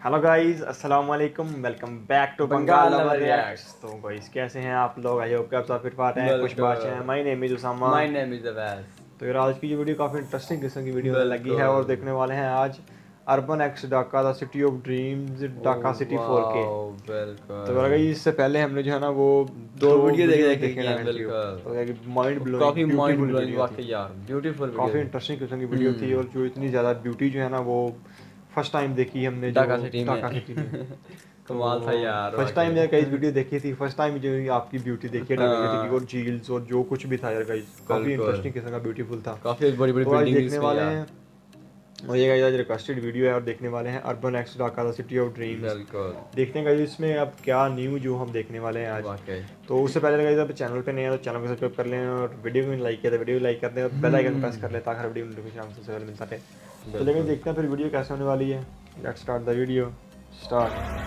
Hello guys, अस्सलाम वालेकुम। Welcome back to Bengal Bengal reacts. Reacts. तो गाइस कैसे हैं आप लोग? आई होप कि आप सब फिट फाट हैं, खुश बाश हैं। My name is Usama. My name is Awais. तो यार आज की ये वीडियो काफ़ी इंटरेस्टिंग किस्म की वीडियो होने लगी है और बिल्कुल। देखने वाले हैं आज urban X Dhaka the city of dreams Dhaka city 4K। Wow तो यार बिल्कुल। गाइस इससे पहले हमने जो है ना वो दो दो वीडियो वीडियो देखे देखे की ना हैं बिल्कुल। कंटिन्यू। तो माइंड ब्लोइंग काफी माइंड ब्यूटीफुल ब्लोइंग वीडियो थी, वाकई यार, ब्यूटीफुल वीडियो काफ़ी थी। इंटरेस्टिंग किस्म की वीडियो थी और जो इतनी ज़्यादा ब्यूटी जो है ना वो फर्स्ट टाइम देखी हमने जो ढाका सिटी में ढाका सिटी में। तो कमाल था यार फर्स्ट टाइम यार वाकई। गाइस वीडियो देखी थी, फर्स्ट टाइम जो आपकी ब्यूटी देखी है ढाका सिटी की हाँ और झील्स और जो कुछ भी था यार गाइस काफ़ी बिल्कुल। इंटरेस्टिंग किस्म का ब्यूटीफुल था। काफी बड़ी बड़ी तो आज बिल्डिंग थी देखने इसमें वाले यार। हैं और ये गाइस आज रिक्वेस्टेड वीडियो है और देखने वाले हैं urban X Dhaka the city of dreams. बिल्कुल देखते हैं गाइस इसमें अब क्या न्यू जो हम देखने वाले हैं आज। वाकई। तो उससे पहले गाइस आप चैनल पे नए हैं तो चैनल को सब्सक्राइब कर लें और वीडियो को लाइक किया तो वीडियो को लाइक कर दें और बेल आइकन प्रेस कर लें ताकि हर वीडियो नोटिफिकेशन सबसे पहले मिलता रहे। तो लेकिन बिल्कुल। देखते हैं फिर वीडियो कैसे होने वाली है। Let's start the video. Start.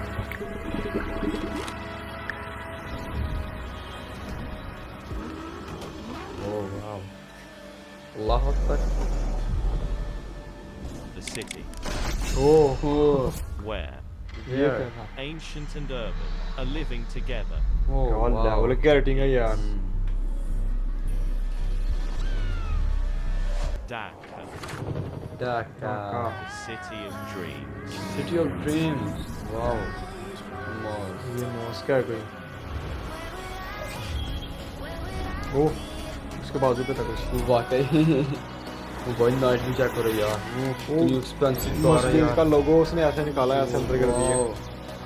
Oh wow. अल्लाह अकबर। The city, oh oh where ये क्या था? ancient and urban are living together. क्या लेवल की रेटिंग है यार। Dhaka, Dhaka the city of dreams. City of dreams. Wow कमाल। ये मॉस्क है कोई। ओह उसके बाजू पे था कुछ। वाकई वो भाई नाइट भी चेक करो यार। वो एक्सपेंसिव कार है मस्जिद यार। का लोगो उसने ऐसे निकाला है, ऐसे अंदर कर दिया। वाओ।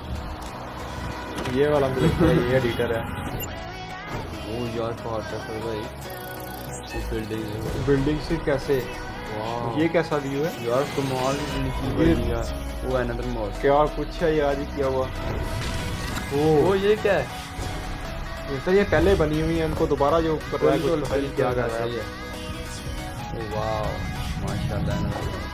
ये वाला मुझे लगता है ये एडिटर है। ओ यार कार चेक करो भाई। बिल्डिंग बिल्डिंग से कैसे ये कैसा व्यू है यार कमाल की ये- बनी यार। वो अनदर मॉल। क्या कुछ है यार, ये क्या हुआ? वो ये क्या है? सर ये पहले बनी हुई है, इनको दोबारा जो कर रहा है कुछ बिल्कुल, पता नहीं क्या कर रहा सही है। है। ओ वाओ माशाल्लाह।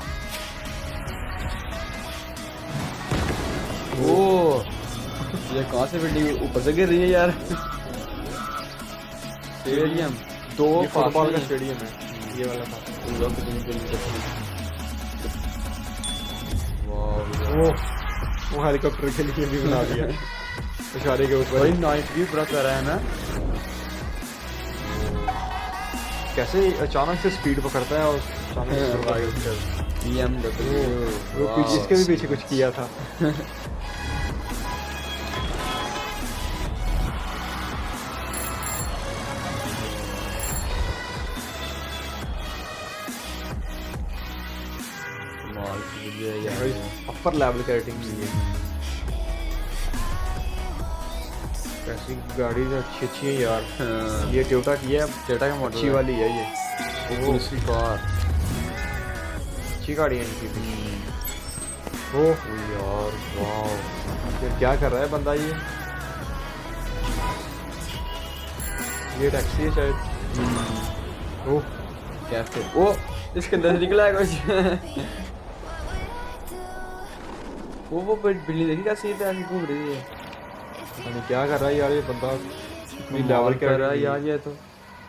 ओ ये कहाँ से बिल्डिंग ऊपर से गिर रही है यार? स्टेडियम दो ये फुटबॉल का पास में। स्टेडियम है, ये वाला था। पूरा बिल्डिंग वाओ वो हेलीकॉप्टर के लिए भी बना दिया इशारे के ऊपर। भाई नाइट व्यू पूरा कर रहा है ना। कैसे अचानक से स्पीड पकड़ता है और अचानक से BMW वो पीछे इसके भी पीछे कुछ किया था। अपर लेवल की रेटिंग चाहिए। कैसी गाड़ी तो अच्छी अच्छी है यार। ये टोयोटा की है, टोयोटा का मॉडल अच्छी वाली है ये। पुलिस की कार। अच्छी गाड़ी है इनकी भी। ओह यार वाओ। ये क्या कर रहा है बंदा ये टैक्सी है शायद। ओह कैसे ओ इसके अंदर से निकला है कुछ। वो बिल्डिंग देखी कैसी है, ऐसी घूम रही है। पता नहीं क्या कर रहा है यार ये बंदा, इतनी लेवल कर रहा है यार ये तो।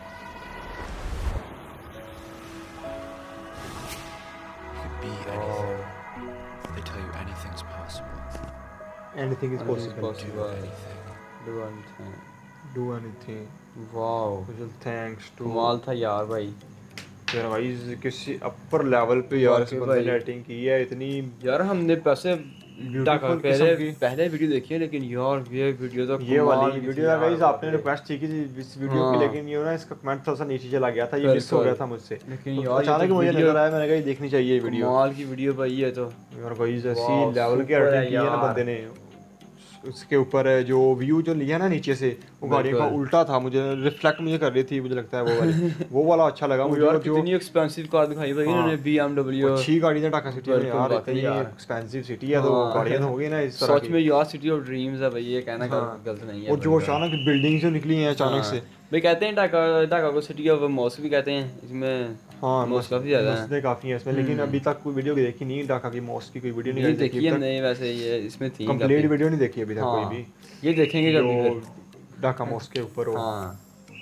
Be anything. They tell you anything's possible. Anything is possible, Possible. Anything. Do anything. Do anything. Wow thanks to कमाल था यार भाई। यार भाई किसी अपर लेवल पे यार इस वाकई बंदे ने भाई। रेटिंग की है इतनी यार हमने पैसे ढाका ब्यूटीफुल पहले की। पहले वीडियो देखी है, लेकिन यार ये वीडियो तो ये कमाल वाली की वीडियो थी है गाइस, यार, आपने वाकई। रिक्वेस्ट की थी इस वीडियो की, हाँ। लेकिन ये ना इसका कमेंट थोड़ा सा नीचे चला गया था, ये मिस हो बिल्कुल। गया था मुझसे। लेकिन तो यार ये अचानक तो मुझे वीडियो नजर आया, मैंने कहा ये देखनी चाहिए ये वीडियो। कमाल की वीडियो भाई ये तो। और गाइस ऐसी वाह, लेवल की सुपर है रेटिंग की है ना यार। बंदे ने। उसके ऊपर जो व्यू जो लिया ना नीचे से, वो गाड़ी का बिल्कुल। उल्टा था, मुझे रिफ्लेक्ट मुझे कर रही थी, मुझे लगता है वो वाली वो वाला अच्छा लगा मुझे। यार और जो कितनी एक्सपेंसिव कार दिखाई भाई हाँ। इन्होंने BMW। अच्छी गाड़ी है ढाका सिटी में बिल्कुल, यार, वाकई इतनी यार। एक्सपेंसिव सिटी है तो हाँ। गाड़ियां तो होगी ना इस तरह सच में की। यार सिटी ऑफ ड्रीम्स है भाई, ये कहना हाँ। गलत नहीं है। और जो अचानक बिल्डिंग जो निकली हैं अचानक हाँ। से। भाई कहते हैं ढाका ढाका को सिटी ऑफ मॉस्क भी कहते हैं, इसमें हाँ मॉस्क काफी ज्यादा है। मस्जिदें काफ़ी हैं इसमें, लेकिन अभी तक कोई वीडियो देखी नहीं ढाका की मॉस्क की, कोई वीडियो ये नहीं देखी है नहीं वैसे, ये इसमें थी कंप्लीट काफी। वीडियो नहीं देखी अभी तक हाँ। कोई भी ये देखेंगे कभी जो फिर। ढाका मॉस्क के ऊपर हो। हाँ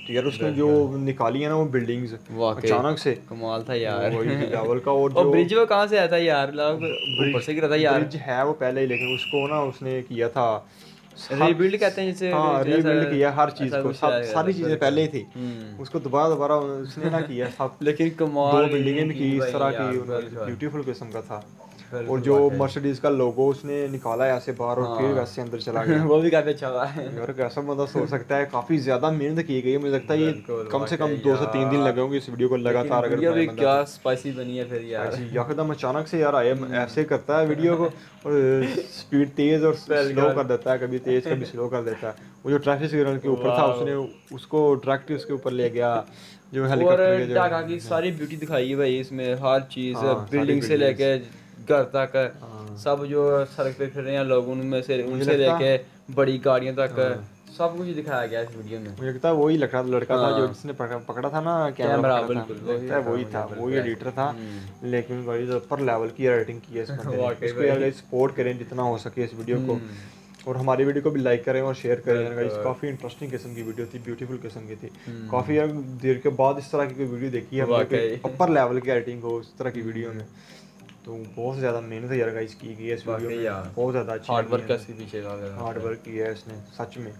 तो यार उसने जो निकाली है ना वो बिल्डिंग्स वाकई अचानक से, कमाल था यार। वही लेवल का। और और जो ब्रिज वो कहाँ से आया था यार, लोग ऊपर से गिरा था यार। ब्रिज है वो पहले ही, लेकिन उसको ना उसने किया था रीबिल्ड कहते हैं जिसे, हाँ रीबिल्ड किया हर चीज ऐसा को, कुछ सब आया सारी था, चीजें पहले ही थी, उसको दोबारा दोबारा उसने ना किया सब। लेकिन कमाल दो बिल्डिंगें भी की इस भाई तरह यार, की, बिल्कुल। ब्यूटीफुल किस्म का था। और बिल्कुल जो वाकई। मर्सिडीज का लोगो उसने निकाला है ऐसे बाहर और फिर हाँ। वैसे अंदर चला गया। वो भी काफी अच्छा था। यार कैसा बंदा सोच सकता है, काफी ज्यादा मेहनत की गई है, मुझे लगता है ये बिल्कुल कम से कम वाकई 2 से 3 दिन यार। लगे होंगे इस वीडियो को लेकिन लगातार अगर वीडियो बनाए भी बंदा क्या तो। स्पाइसी बनी है फिर यार। ऐसी यकदम अचानक से यार आए ऐसे करता है वीडियो को, और स्पीड तेज और स्लो कर देता है, कभी तेज कभी स्लो कर देता है। वो जो ट्रैफिक सिग्नल के ऊपर था उसने उसको डायरेक्ट उसके ऊपर ले गया, जो और हेलीकॉप्टर के जो ढाका की सारी ब्यूटी दिखाई है भाई इसमें, हर चीज हाँ, सारी बिल्डिंग से buildings। लेके घर तक, हाँ। सब जो सड़क पे फिर रहे हैं लोग उनमें से, मुझे उनसे लगता लेके बड़ी गाड़ियों तक हाँ, सब कुछ दिखाया गया इस वीडियो में। मुझे लगता है वही लड़का था जो हाँ। जिसने पकड़ा था ना, कैमरा कैमरा पकड़ा था, बिल्कुल मुझे लगता है वही था, वही एडिटर था। लेकिन भाई अपर लेवल की एडिटिंग की है इस बंदे ने। वाकई इसको यार भाई। सपोर्ट करें जितना हो सके इस वीडियो को, और हमारी वीडियो को भी लाइक करें और शेयर करें यार गाइस। बिल्कुल। काफ़ी इंटरेस्टिंग किस्म की वीडियो थी, ब्यूटीफुल किस्म की थी। काफ़ी यार देर के बाद इस तरह की कोई वीडियो देखी है हमने, वाकई। कोई अपर लेवल की एडिटिंग हो इस तरह की वीडियो में। तो बहुत ज़्यादा मेहनत यार गाइस की गई है इस वीडियो वाकई में, यार। बहुत ज़्यादा अच्छी हार्ड वर्क लगी है। इसके पीछे का हार्ड वर्क किया है इसने सच में।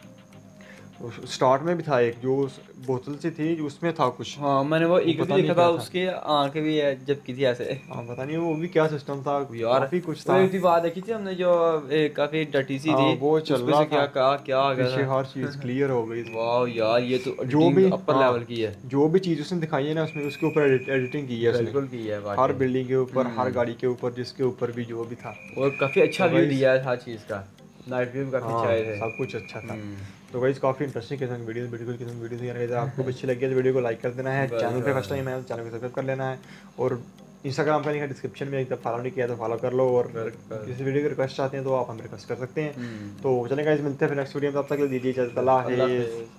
स्टार्ट में भी था एक जो बोतल से थी, जो उसमें था कुछ, हाँ मैंने वो एक भी पता नहीं देखा क्या था, था। उसके आंखें भी है जब की थी ऐसे। हाँ पता नहीं वो भी क्या सिस्टम था, यार काफी कुछ वो था। एक भी बात देखी थी हमने जो काफी डटी सी हाँ थी, वो चल उसमें रहा से था, क्या आ गया पीछे था। हर चीज क्लियर हो गई थी। वाह यार ये तो जो भी एडिटिंग अपर हाँ, लेवल की है। जो भी चीज उसने दिखाई है ना उसमें, उसके ऊपर एडिटिंग की है उसने, बिल्कुल की है हर वाकई। बिल्डिंग के ऊपर, हर गाड़ी के ऊपर, जिसके ऊपर भी जो भी था। और काफी अच्छा तो व्यू गाइस दिया है हर चीज का, नाइट व्यू भी काफी अच्छा हाँ आए थे। सब कुछ अच्छा था। तो गाइस काफ़ी इंटरेस्टिंग किस्म की वीडियो, ब्यूटीफुल किस्म की वीडियो थी यार। आपको भी अच्छी लगी है तो वीडियो को लाइक कर देना है, चैनल पे फर्स्ट टाइम है तो चैनल को सब्सक्राइब कर लेना है, और इंस्टाग्राम का लिंक है डिस्क्रिप्शन में, एक फॉलो नहीं किया तो फॉलो कर लो, और किसी वीडियो की रिक्वेस्ट चाहते हैं तो आप हमें रिक्वेस्ट कर सकते हैं। तो चलें गाइस मिलते हैं फिर नेक्स्ट वीडियो में, तब तक के लिए दीजिए इजाज़त, अल्लाह अल्लाह हाफिज़। हाफिज़।